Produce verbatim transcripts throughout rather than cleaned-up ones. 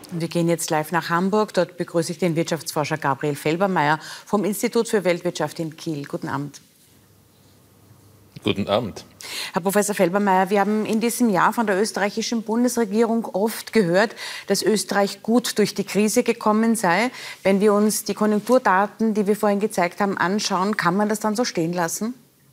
Wir gehen jetzt live nach Hamburg. Dort begrüße ich den Wirtschaftsforscher Gabriel Felbermayr vom Institut für Weltwirtschaft in Kiel. Guten Abend. Guten Abend. Herr Professor Felbermayr, wir haben in diesem Jahr von der österreichischen Bundesregierung oft gehört, dass Österreich gut durch die Krise gekommen sei. Wenn wir uns die Konjunkturdaten, die wir vorhin gezeigt haben, anschauen, kann man das dann so stehen lassen?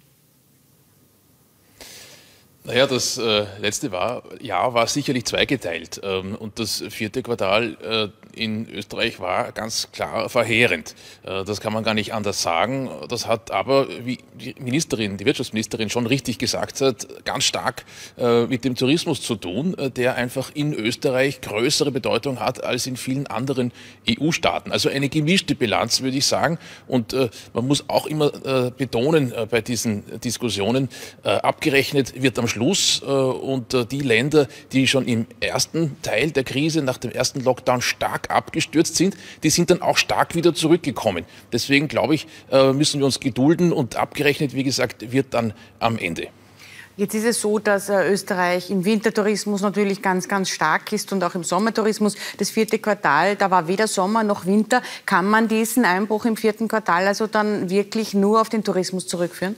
Naja, das äh, letzte war, Jahr war sicherlich zweigeteilt ähm, und das vierte Quartal äh, in Österreich war ganz klar verheerend. Äh, das kann man gar nicht anders sagen. Das hat aber, wie die Ministerin, die Wirtschaftsministerin schon richtig gesagt hat, ganz stark äh, mit dem Tourismus zu tun, äh, der einfach in Österreich größere Bedeutung hat als in vielen anderen E U-Staaten. Also eine gemischte Bilanz, würde ich sagen. Und äh, man muss auch immer äh, betonen äh, bei diesen Diskussionen, äh, abgerechnet wird am Schluss äh, und äh, die Länder, die schon im ersten Teil der Krise nach dem ersten Lockdown stark abgestürzt sind, die sind dann auch stark wieder zurückgekommen. Deswegen glaube ich, äh, müssen wir uns gedulden und abgerechnet, wie gesagt, wird dann am Ende. Jetzt ist es so, dass äh, Österreich im Wintertourismus natürlich ganz, ganz stark ist und auch im Sommertourismus. Das vierte Quartal, da war weder Sommer noch Winter. Kann man diesen Einbruch im vierten Quartal also dann wirklich nur auf den Tourismus zurückführen?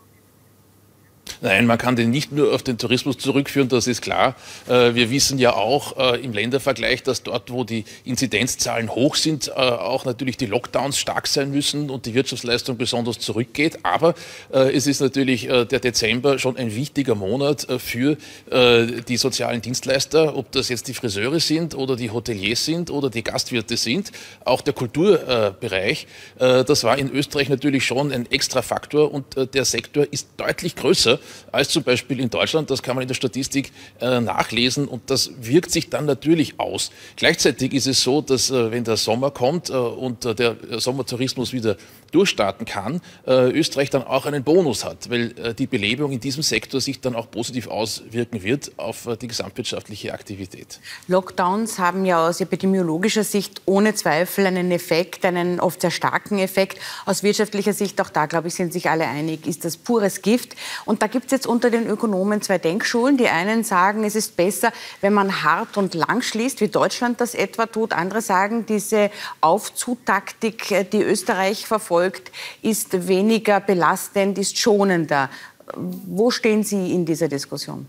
Nein, man kann den nicht nur auf den Tourismus zurückführen, das ist klar. Wir wissen ja auch im Ländervergleich, dass dort, wo die Inzidenzzahlen hoch sind, auch natürlich die Lockdowns stark sein müssen und die Wirtschaftsleistung besonders zurückgeht. Aber es ist natürlich der Dezember schon ein wichtiger Monat für die sozialen Dienstleister, ob das jetzt die Friseure sind oder die Hoteliers sind oder die Gastwirte sind. Auch der Kulturbereich, das war in Österreich natürlich schon ein extra Faktor und der Sektor ist deutlich größer als zum Beispiel in Deutschland. Das kann man in der Statistik äh, nachlesen und das wirkt sich dann natürlich aus. Gleichzeitig ist es so, dass äh, wenn der Sommer kommt äh, und äh, der Sommertourismus wieder durchstarten kann, äh, Österreich dann auch einen Bonus hat, weil äh, die Belebung in diesem Sektor sich dann auch positiv auswirken wird auf äh, die gesamtwirtschaftliche Aktivität. Lockdowns haben ja aus epidemiologischer Sicht ohne Zweifel einen Effekt, einen oft sehr starken Effekt. Aus wirtschaftlicher Sicht, auch da, glaube ich, sind sich alle einig, ist das pures Gift. Und da gibt es jetzt unter den Ökonomen zwei Denkschulen. Die einen sagen, es ist besser, wenn man hart und lang schließt, wie Deutschland das etwa tut. Andere sagen, diese Aufzutaktik, die Österreich verfolgt, ist weniger belastend, ist schonender. Wo stehen Sie in dieser Diskussion?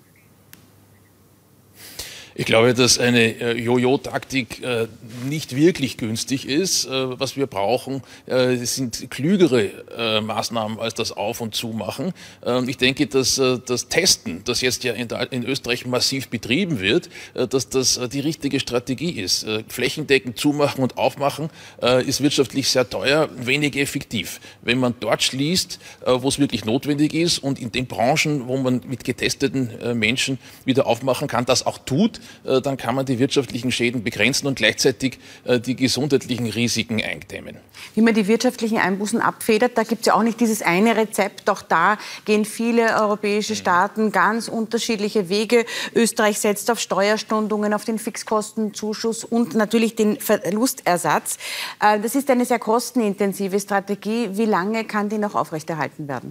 Ich glaube, dass eine äh, Jojo-Taktik äh, nicht wirklich günstig ist. Äh, was wir brauchen, äh, sind klügere äh, Maßnahmen als das Auf- und Zumachen. Äh, ich denke, dass äh, das Testen, das jetzt ja in, in Österreich massiv betrieben wird, äh, dass das äh, die richtige Strategie ist. Äh, flächendeckend zumachen und aufmachen äh, ist wirtschaftlich sehr teuer, wenig effektiv. Wenn man dort schließt, äh, wo es wirklich notwendig ist und in den Branchen, wo man mit getesteten äh, Menschen wieder aufmachen kann, das auch tut, dann kann man die wirtschaftlichen Schäden begrenzen und gleichzeitig die gesundheitlichen Risiken eindämmen. Wie man die wirtschaftlichen Einbußen abfedert, da gibt es ja auch nicht dieses eine Rezept. Auch da gehen viele europäische Staaten ganz unterschiedliche Wege. Österreich setzt auf Steuerstundungen, auf den Fixkostenzuschuss und natürlich den Verlustersatz. Das ist eine sehr kostenintensive Strategie. Wie lange kann die noch aufrechterhalten werden?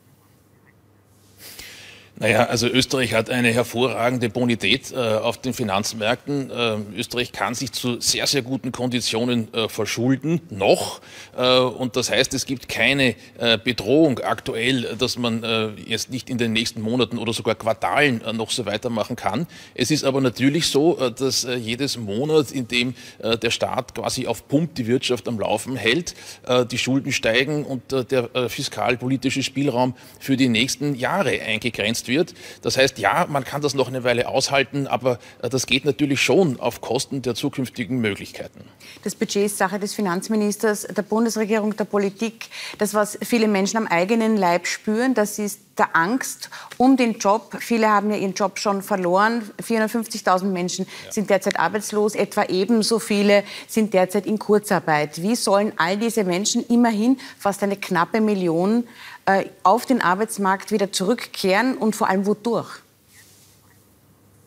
Naja, also Österreich hat eine hervorragende Bonität äh, auf den Finanzmärkten. Äh, Österreich kann sich zu sehr, sehr guten Konditionen äh, verschulden, noch. Äh, und das heißt, es gibt keine äh, Bedrohung aktuell, dass man äh, jetzt nicht in den nächsten Monaten oder sogar Quartalen äh, noch so weitermachen kann. Es ist aber natürlich so, äh, dass äh, jedes Monat, in dem äh, der Staat quasi auf Pump die Wirtschaft am Laufen hält, äh, die Schulden steigen und äh, der äh, fiskalpolitische Spielraum für die nächsten Jahre eingegrenzt wird. Wird. Das heißt, ja, man kann das noch eine Weile aushalten, aber das geht natürlich schon auf Kosten der zukünftigen Möglichkeiten. Das Budget ist Sache des Finanzministers, der Bundesregierung, der Politik. Das, was viele Menschen am eigenen Leib spüren, das ist der Angst um den Job. Viele haben ja ihren Job schon verloren. vierhundertfünfzigtausend Menschen ja. sind derzeit arbeitslos. Etwa ebenso viele sind derzeit in Kurzarbeit. Wie sollen all diese Menschen, immerhin fast eine knappe Million, auf den Arbeitsmarkt wieder zurückkehren und vor allem wodurch?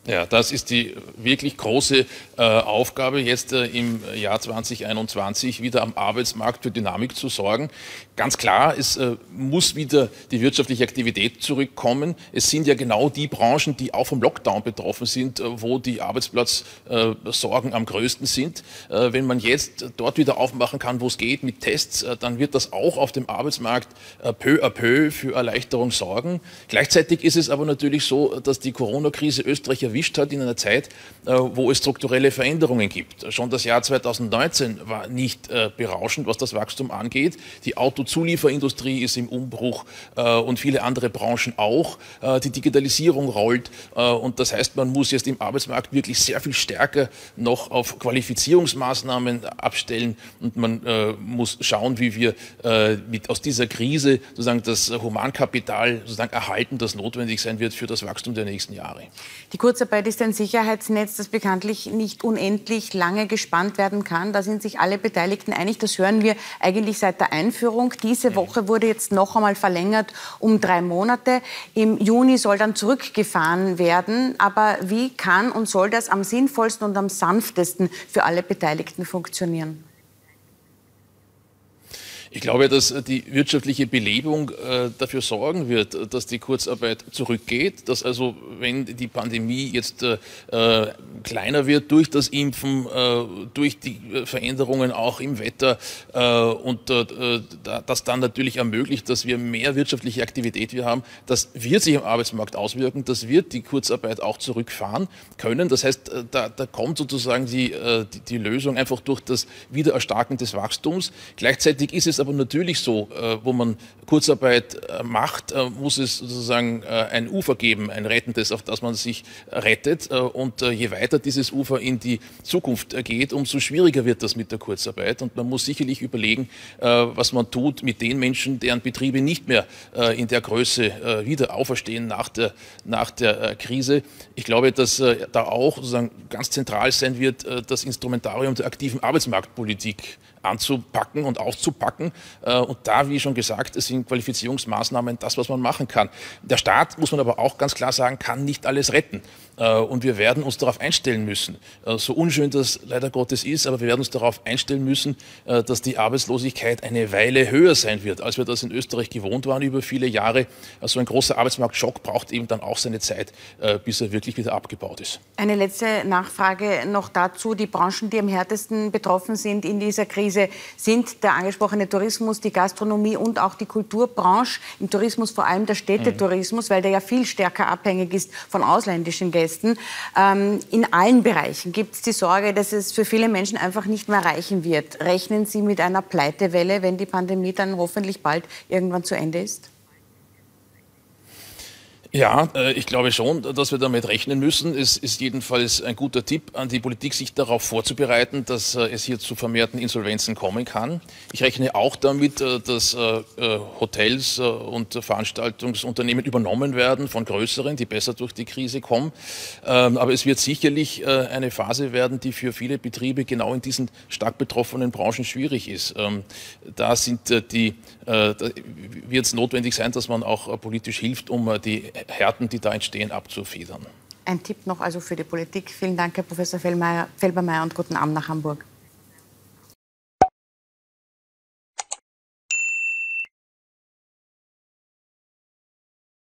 Ja, das ist die wirklich große äh, Aufgabe, jetzt äh, im Jahr zweitausendeinundzwanzig wieder am Arbeitsmarkt für Dynamik zu sorgen. Ganz klar, es äh, muss wieder die wirtschaftliche Aktivität zurückkommen. Es sind ja genau die Branchen, die auch vom Lockdown betroffen sind, äh, wo die Arbeitsplatzsorgen äh, am größten sind. Äh, wenn man jetzt dort wieder aufmachen kann, wo es geht, mit Tests, äh, dann wird das auch auf dem Arbeitsmarkt äh, peu à peu für Erleichterung sorgen. Gleichzeitig ist es aber natürlich so, dass die Corona-Krise Österreich erwischt hat in einer Zeit, äh, wo es strukturelle Veränderungen gibt. Schon das Jahr zweitausendneunzehn war nicht äh, berauschend, was das Wachstum angeht. Die Autozulieferindustrie ist im Umbruch äh, und viele andere Branchen auch. Äh, die Digitalisierung rollt äh, und das heißt, man muss jetzt im Arbeitsmarkt wirklich sehr viel stärker noch auf Qualifizierungsmaßnahmen abstellen und man äh, muss schauen, wie wir äh, mit aus dieser Krise sozusagen das Humankapital sozusagen erhalten, das notwendig sein wird für das Wachstum der nächsten Jahre. Die Kurzarbeit ist ein Sicherheitsnetz, das bekanntlich nicht unendlich lange gespannt werden kann. Da sind sich alle Beteiligten einig. Das hören wir eigentlich seit der Einführung. Diese Woche wurde jetzt noch einmal verlängert um drei Monate. Im Juni soll dann zurückgefahren werden. Aber wie kann und soll das am sinnvollsten und am sanftesten für alle Beteiligten funktionieren? Ich glaube, dass die wirtschaftliche Belebung äh, dafür sorgen wird, dass die Kurzarbeit zurückgeht, dass also, wenn die Pandemie jetzt äh, kleiner wird durch das Impfen, äh, durch die Veränderungen auch im Wetter äh, und äh, das dann natürlich ermöglicht, dass wir mehr wirtschaftliche Aktivität wir haben, das wird sich am Arbeitsmarkt auswirken, das wird die Kurzarbeit auch zurückfahren können. Das heißt, da, da kommt sozusagen die, die, die Lösung einfach durch das Wiedererstarken des Wachstums. Gleichzeitig ist es aber natürlich so, äh, wo man Kurzarbeit äh, macht, äh, muss es sozusagen äh, ein Ufer geben, ein rettendes, auf das man sich rettet. Äh, und äh, je weiter dieses Ufer in die Zukunft äh, geht, umso schwieriger wird das mit der Kurzarbeit. Und man muss sicherlich überlegen, äh, was man tut mit den Menschen, deren Betriebe nicht mehr äh, in der Größe äh, wieder auferstehen nach der, nach der äh, Krise. Ich glaube, dass äh, da auch sozusagen ganz zentral sein wird, äh, das Instrumentarium der aktiven Arbeitsmarktpolitik anzupacken und auszupacken. Und da, wie schon gesagt, es sind Qualifizierungsmaßnahmen das, was man machen kann. Der Staat, muss man aber auch ganz klar sagen, kann nicht alles retten. Und wir werden uns darauf einstellen müssen. So unschön das leider Gottes ist, aber wir werden uns darauf einstellen müssen, dass die Arbeitslosigkeit eine Weile höher sein wird, als wir das in Österreich gewohnt waren über viele Jahre. Also ein großer Arbeitsmarktschock braucht eben dann auch seine Zeit, bis er wirklich wieder abgebaut ist. Eine letzte Nachfrage noch dazu. Die Branchen, die am härtesten betroffen sind in dieser Krise, sind der angesprochene Tourismus, die Gastronomie und auch die Kulturbranche. Im Tourismus vor allem der Städtetourismus, weil der ja viel stärker abhängig ist von ausländischen Gästen. Ähm, in allen Bereichen gibt es die Sorge, dass es für viele Menschen einfach nicht mehr reichen wird. Rechnen Sie mit einer Pleitewelle, wenn die Pandemie dann hoffentlich bald irgendwann zu Ende ist? Ja, ich glaube schon, dass wir damit rechnen müssen. Es ist jedenfalls ein guter Tipp an die Politik, sich darauf vorzubereiten, dass es hier zu vermehrten Insolvenzen kommen kann. Ich rechne auch damit, dass Hotels und Veranstaltungsunternehmen übernommen werden von größeren, die besser durch die Krise kommen. Aber es wird sicherlich eine Phase werden, die für viele Betriebe genau in diesen stark betroffenen Branchen schwierig ist. Da sind die, da wird es notwendig sein, dass man auch politisch hilft, um die Härten, die da entstehen, abzufedern. Ein Tipp noch also für die Politik. Vielen Dank, Herr Professor Felbermayr, und guten Abend nach Hamburg.